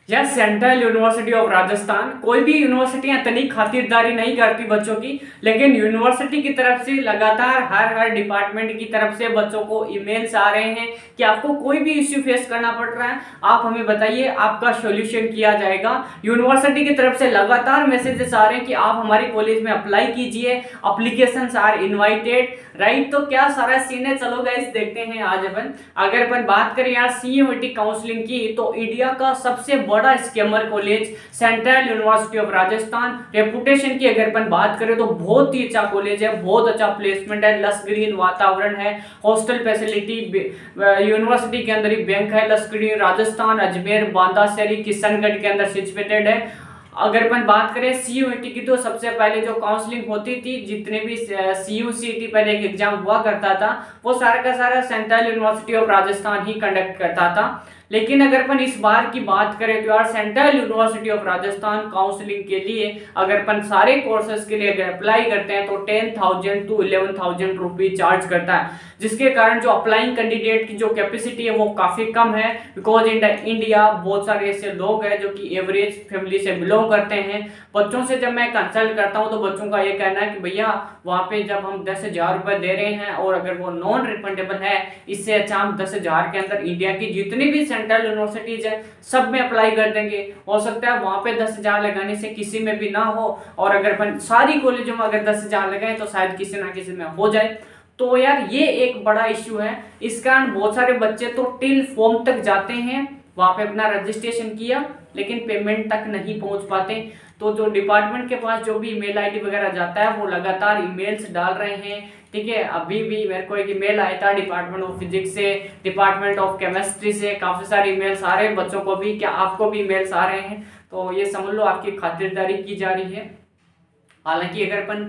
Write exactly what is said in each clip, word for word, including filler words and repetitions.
यह central university of Rajasthan. कोई भी यूनिवर्सिटियां इतनी खातिरदारी नहीं करती बच्चों की, लेकिन यूनिवर्सिटी की तरफ से लगातार हर हर डिपार्टमेंट की तरफ से बच्चों को ईमेल्स आ रहे हैं कि आपको कोई भी इश्यू फेस करना पड़ रहा है, आप हमें बताइए, आपका सॉल्यूशन किया जाएगा। यूनिवर्सिटी की तरफ से लगातार मैसेजेस आ रहे हैं कि आप हमारे कॉलेज में अप्लाई कीजिए, अप्लीकेशंस आर इनवाइटेड, राइट। तो क्या सारा सीन है, चलो गाइस देखते हैं आज अपन। अगर अपन बात करें यार सीयूईटी काउंसलिंग की, तो इंडिया का सबसे बड़ा scammer college central university of Rajasthan. Reputation की अगर अपन बात करें तो बहुत ही अच्छा कॉलेज है, बहुत अच्छा प्लेसमेंट है, लस ग्रीन वातावरण है, हॉस्टल फैसिलिटी, यूनिवर्सिटी के अंदर ही बैंक है, लस ग्रीन, राजस्थान, अजमेर, बांदाशहरी, किशनगढ़ के अंदर सिचुएटेड है। अगर अपन बात करें सीयूईटी की, तो सबसे पहले जो काउंसलिंग होती थी, जितने भी सीयूसीटी पहले एक एग्जाम हुआ करता था, वो सारा का सारा सेंट्रल यूनिवर्सिटी ऑफ राजस्थान ही कंडक्ट करता था। लेकिन अगर अपन इस बार की बात करें तो यार central university of Rajasthan counselling के लिए अगर अपन सारे कोर्सेज के लिए अगर अप्लाई करते हैं तो ten thousand to eleven thousand rupees charge करता है, जिसके कारण जो अप्लाइंग कैंडिडेट की जो कैपेसिटी है वो काफी कम है। बिकॉज इन इंडिया बहुत सारे ऐसे लोग हैं जो कि एवरेज फैमिली से बिलोंग करते हैं। बच्चों से जब मैं कंसल्ट करता हूं तो बच्चों का ये कहना है कि भैया वहां पे जब हम दस हजार रुपए दे रहे हैं और अगर वो नॉन रिफंडेबल है, इससे अच्छा हम दस हजार के अंदर इंडिया की जितनी भी सेंट्रल यूनिवर्सिटीज है सब में अप्लाई कर देंगे। हो सकता है वहां पे दस हजार लगाने से किसी में भी ना हो, और अगर अपन सारी कॉलेजों में अगर दस हजार लगाए तो शायद किसी ना किसी में हो जाए। तो यार ये एक बड़ा इश्यू है। इस कारण बहुत सारे बच्चे तो टिल फॉर्म तक जाते हैं, वहां पे अपना रजिस्ट्रेशन किया लेकिन पेमेंट तक नहीं पहुंच पाते। तो जो डिपार्टमेंट के पास जो भी ईमेल आईडी वगैरह जाता है वो लगातार ईमेल्स डाल रहे हैं, ठीक है। अभी भी मेरे को एक ईमेल आया था डिपार्टमेंट ऑफ फिजिक्स से, डिपार्टमेंट ऑफ केमिस्ट्री से, काफी सारे ईमेल्स आ रहे हैं बच्चों को भी। क्या आपको भी ईमेल्स आ रहे हैं? तो ये समझ लो आपकी खातिरदारी की जा रही है। हालांकि अगर अपन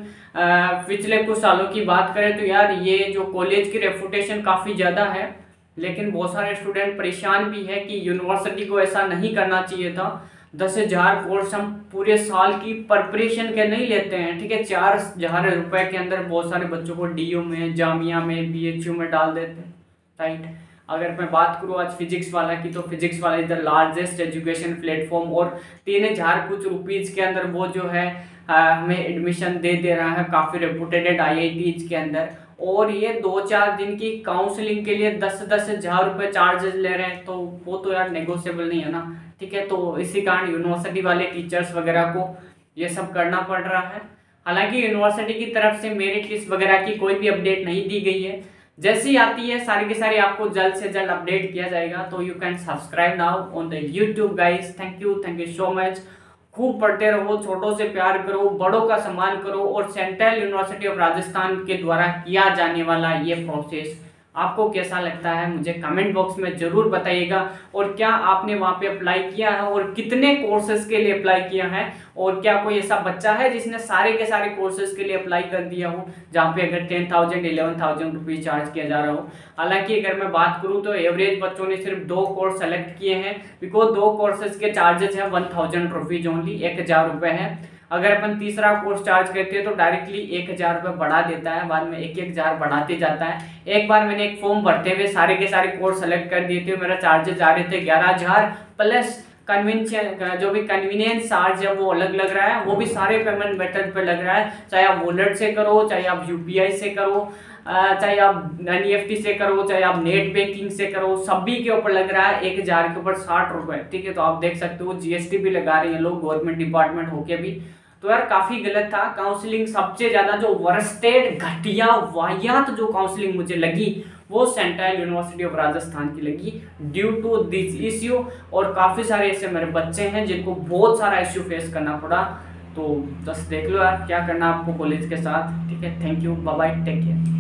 पिछले कुछ सालों की बात करें तो यार ये जो कॉलेज की रेपुटेशन काफ़ी ज़्यादा है, लेकिन बहुत सारे स्टूडेंट परेशान भी है कि यूनिवर्सिटी को ऐसा नहीं करना चाहिए था। दस हजार कोर्स हम पूरे साल की प्रिपरेशन के नहीं लेते हैं, ठीक है। चार हजार रुपए के अंदर बहुत सारे बच्चों को डीयू में, जामिया में, बीएचयू में डाल देते हैं, राइट। अगर मैं बात करूँ आज फिजिक्स वाला की, तो Physics Wallah is the largest education platform, और तीन हजार कुछ रुपीज़ के अंदर वो जो है हमें एडमिशन दे दे रहा है काफ़ी रेपुटेटेड आईआईटीज के अंदर। और ये दो चार दिन की काउंसलिंग के लिए दस दस हजार रुपये चार्जेस ले रहे हैं, तो वो तो यार नेगोशिएबल नहीं है ना, ठीक है। तो इसी कारण यूनिवर्सिटी वाले टीचर्स वगैरह को ये सब करना पड़ रहा है। हालांकि यूनिवर्सिटी की तरफ से मेरिट लिस्ट वगैरह की कोई भी अपडेट नहीं दी गई है, जैसी आती है सारी की सारी आपको जल्द से जल्द अपडेट किया जाएगा। तो you can subscribe now on the YouTube guys. Thank you thank you so much. खूब पढ़ते रहो, छोटों से प्यार करो, बड़ों का सम्मान करो, और सेंट्रल यूनिवर्सिटी ऑफ राजस्थान के द्वारा किया जाने वाला ये प्रोसेस आपको कैसा लगता है मुझे कमेंट बॉक्स में जरूर बताइएगा। और क्या आपने वहाँ पे अप्लाई किया है और कितने कोर्सेज के लिए अप्लाई किया है, और क्या कोई ऐसा बच्चा है जिसने सारे के सारे कोर्सेज के लिए अप्लाई कर दिया हो जहाँ पे अगर ten thousand eleven thousand rupees charge किया जा रहा हो। हालांकि अगर मैं बात करूँ तो एवरेज बच्चों ने सिर्फ दो कोर्स सेलेक्ट किए हैं, बिकॉज दो कोर्सेज के चार्जेस हैं वन थाउजेंड रुपीज ओनली, एक हजार रुपये है। अगर अपन तीसरा कोर्स चार्ज करते हैं तो डायरेक्टली एक हजार रुपये बढ़ा देता है, बाद में एक एक हजार बढ़ाते जाता है। एक बार मैंने एक फॉर्म भरते हुए सारे के सारे कोर्स सेलेक्ट कर दिए थे, मेरा चार्जेस आ रहे थे ग्यारह हजार प्लस कन्वीनियंस, जो भी कन्वीनियंस चार्ज है वो अलग लग रहा है, वो भी सारे पेमेंट मेथड पे लग रहा है। चाहे आप वॉलेट से करो, चाहे आप यूपीआई से करो, चाहे आप एनईएफटी से करो, चाहे आप नेट बैंकिंग से करो, सभी के ऊपर लग रहा है एक हजार के ऊपर साठ रुपए, ठीक है। तो आप देख सकते हो जीएसटी भी लगा रहे हैं लोग गवर्नमेंट डिपार्टमेंट होके भी। तो यार काफी गलत था काउंसलिंग। सबसे ज्यादा जो वर्स्टेड घटिया वाहियात जो काउंसलिंग मुझे लगी वो सेंट्रल यूनिवर्सिटी ऑफ राजस्थान की लगी, ड्यू टू दिस इश्यू। और काफी सारे ऐसे मेरे बच्चे हैं जिनको बहुत सारा इश्यू फेस करना पड़ा। तो बस देख लो यार क्या करना आपको कॉलेज के साथ, ठीक है। Thank you, bye bye, take care.